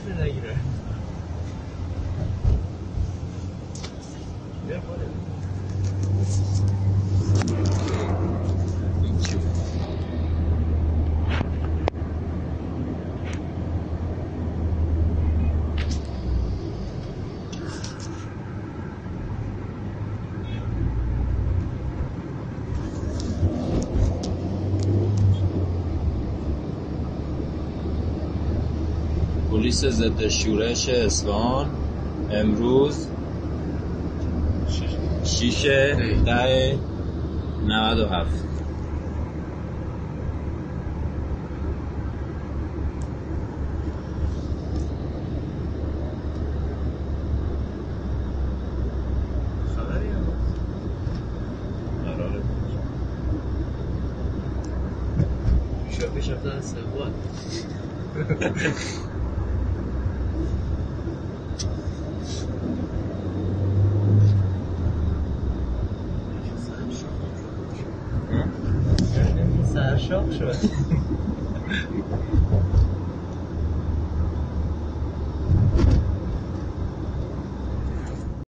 چیزی نگیره. بیا خواهده پلیس ضد شورش اصفهان امروز 6/10/97 خبری هم قراره پیش رفتن از سوان سرشاق شد